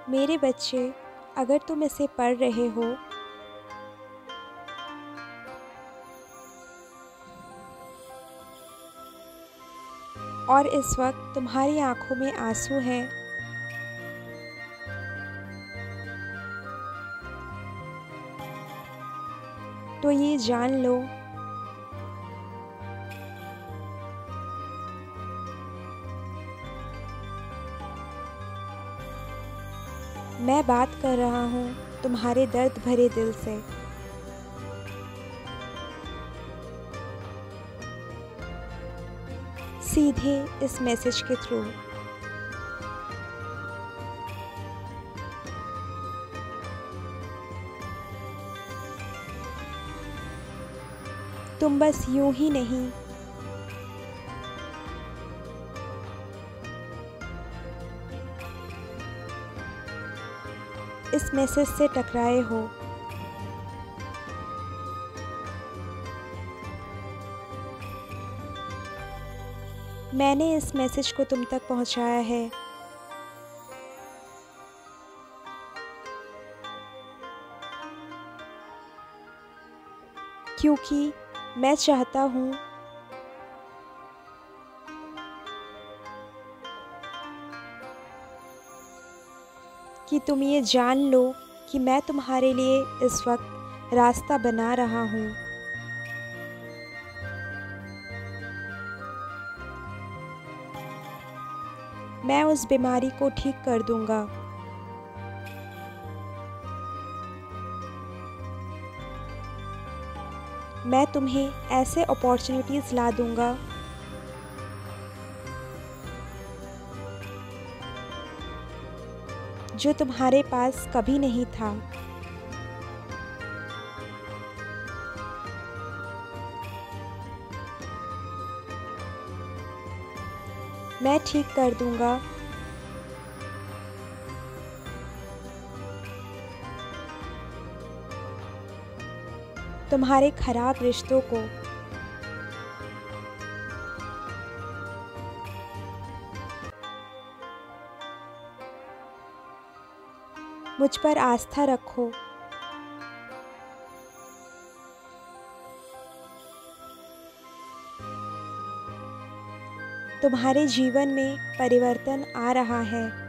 मेरे बच्चे, अगर तुम इसे पढ़ रहे हो और इस वक्त तुम्हारी आंखों में आंसू हैं, तो ये जान लो मैं बात कर रहा हूँ तुम्हारे दर्द भरे दिल से। सीधे इस मैसेज के थ्रू। तुम बस यूं ही नहीं, इस मैसेज से टकराए हो। मैंने इस मैसेज को तुम तक पहुंचाया है। क्योंकि मैं चाहता हूँ कि तुम ये जान लो कि मैं तुम्हारे लिए इस वक्त रास्ता बना रहा हूँ। मैं उस बीमारी को ठीक कर दूँगा। मैं तुम्हें ऐसे अपॉर्चुनिटीज़ ला दूँगा जो तुम्हारे पास कभी नहीं था। मैं ठीक कर दूँगा तुम्हारे खराब रिश्तों को। मुझ पर आस्था रखो। तुम्हारे जीवन में परिवर्तन आ रहा है।